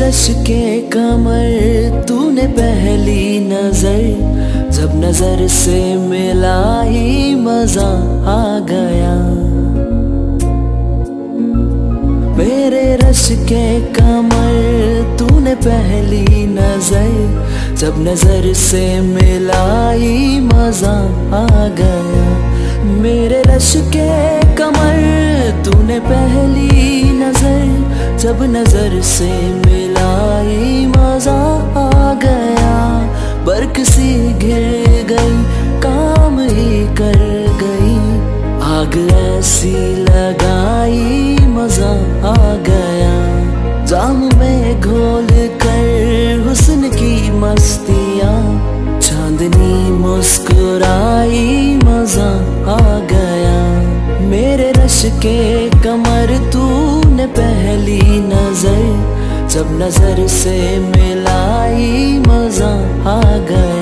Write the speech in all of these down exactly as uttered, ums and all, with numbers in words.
Rush के कमर तूने पहली नजर, जब नजर से मिलाई मजा आ गया। मेरे रश के कमर तूने पहली नजर, जब नजर से मिलाई मजा आ गया। मेरे रश के कमर तूने पहली नजर, जब नजर से मिलाई मजा आ गया। बर्क सी घिर गई काम ही कर गई, आग ऐसी लगाई मजा आ गया। जाम में घोल कर हुस्न की मस्तियाँ, चांदनी मुस्कुराई मजा आ गया। मेरे रश के कमर तूने पहली नजर, जब नजर से मिलाई मजा आ गया।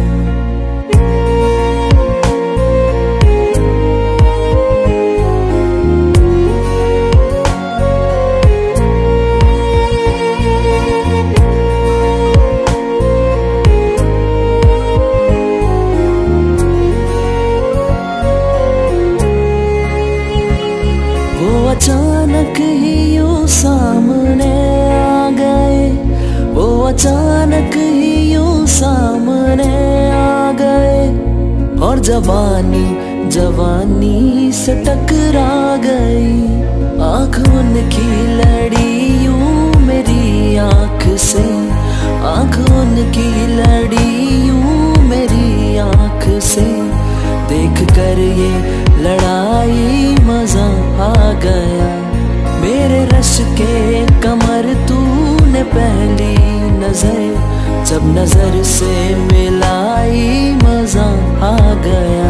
अचानक ही यूं सामने आ गए, वो अचानक ही यूं सामने आ गए। और जवानी जवानी से टकरा गई, आँख उनकी लड़ी यूं मेरी आँख से, आँख उनकी लड़ी यूं मेरी आँख से। देख कर ये लड़ाई मजा आ गया। मेरे रश के कमर तूने पहली नजर, जब नजर से मिलाई मजा आ गया।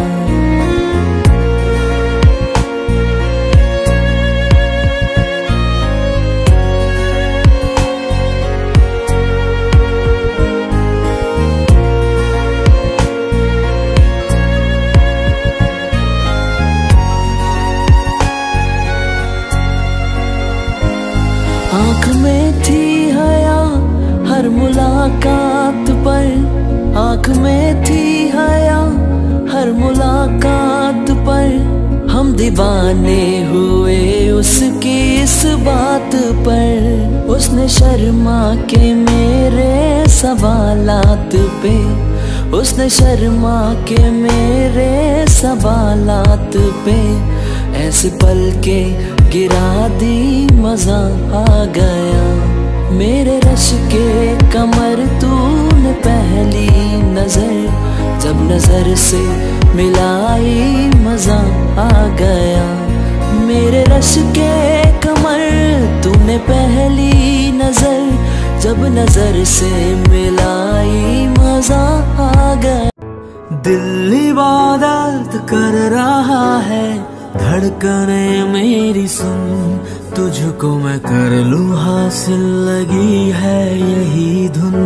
आँख में थी हया हर मुलाकात पर, आँख में थी हया हर मुलाकात पर। हम दीवाने हुए उसकी इस बात पर, उसने शर्मा के मेरे सवालात पे, उसने शर्मा के मेरे सवालात पे। ऐसे पल के गिरा दी मजा आ गया। मेरे रश के कमर तूने पहली नजर, जब नजर से मिलाई मजा आ गया। मेरे रश के कमर तूने पहली नजर, जब नजर से मिलाई मजा आ गया। दिल इबादत कर रहा है, धड़कने मेरी सुन, तुझको मैं कर लूं हासिल, लगी है यही धुन।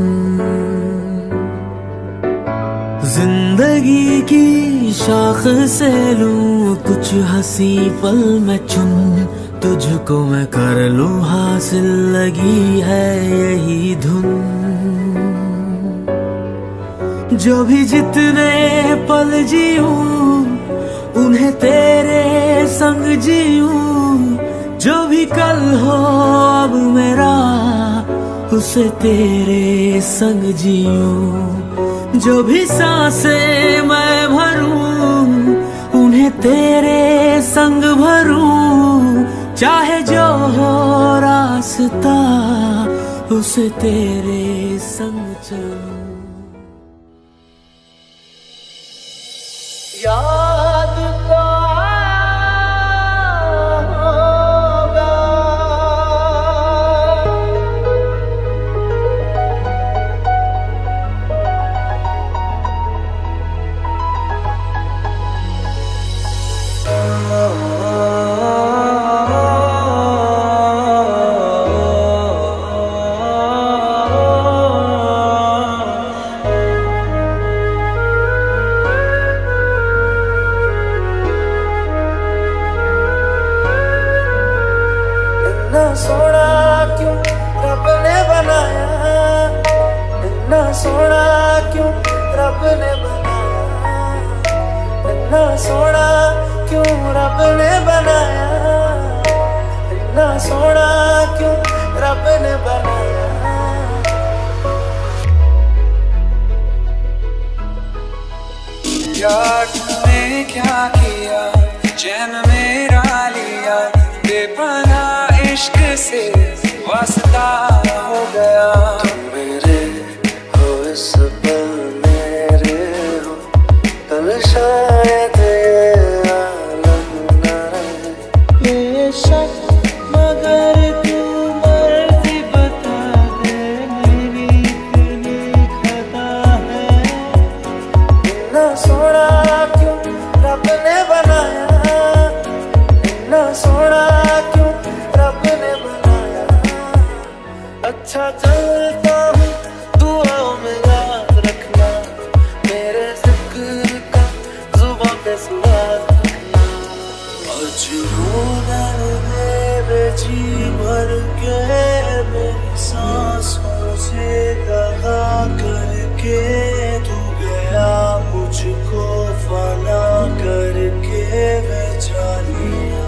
जिंदगी की शाख से लूं कुछ हंसी पल मैं चुन, तुझको मैं कर लूं हासिल, लगी है यही धुन। जो भी जितने पल जीऊं उन्हें तेरे संग जीऊं, जो भी कल हो अब मेरा उसे तेरे संग जीऊं। जो भी सांसें मैं भरूं उन्हें तेरे संग भरूं, चाहे जो हो रास्ता उसे तेरे संग चलूं। याद तो होगा सोना क्यों रब ने सोना क्यों रब ने बनाया, इतना सोना क्यों रब ने बनाया, इतना सोना क्यों रब ने बनाया। यार तूने क्या किया, चैन मेरा लिया, बेपनाह इश्क से वास्ता हो गया। तुम मेरे हो इस पल मेरे हो, कल शायद ये आलम न रहे। ये शक मगर तू मर्जी बता दे, मेरी इतनी खता है। इतना सोना क्यों रब ने बनाया, इतना सोना क्यों रब ने बनाया। अच्छा चलता हूँ दुआओं में याद रखना, मेरे जिक्र का जुबां पे सुराग रखना। आज दर्द बेजी भर के मेरी सांसों से दगा करके तू गया, मुझको फना करके बेचालिया।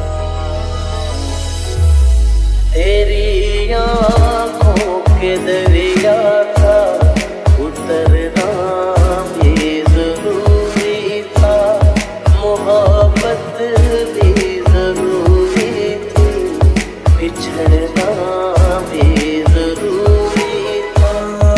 तेरी आँखों के दरिया था उतरना भी जरूरी था, मोहब्बत भी जरूरी थी, बिछड़ना भी जरूरी था।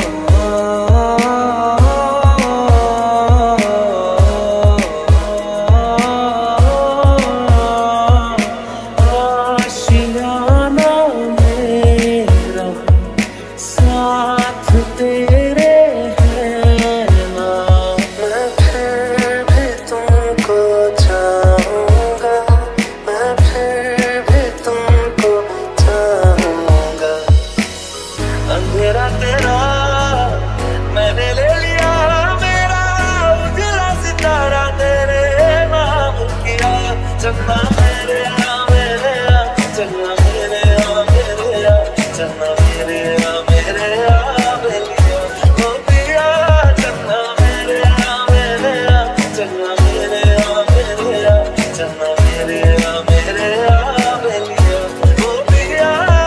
आशियाना मेरा साथ तेरे है ना, मैं फिर भी तुमको चाहूँगा, मैं फिर भी तुमको चाहूँगा। अंधेरा तेरा मैंने ले लिया, मेरा उजला सितारा तेरे नाम किया। चन्ना मेरे आ मेरे आ, चन्ना मेरे आ मेरे आ, चन्ना मेरे आ मेरे आ बेलिया ओ पिया। चन्ना मेरे आ मेरे आ, चन्ना मेरे आ मेरे आ, चन्ना मेरे आ मेरे आ बेलिया ओ पिया।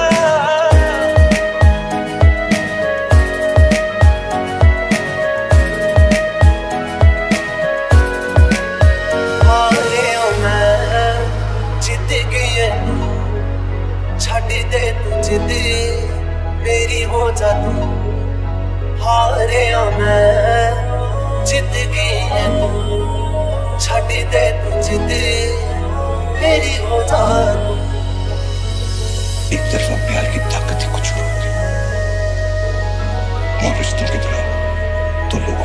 हारे मैं जिद गई तू, छड़ दे तू जिद मेरी हो जा तू। हारे मैं जिद गई तू, छड़ दे तू जिद मेरी हो जा तू। एक तरफा प्यार की ताकत ही कुछ और होती है, और रिश्तों की तरह तो लोगों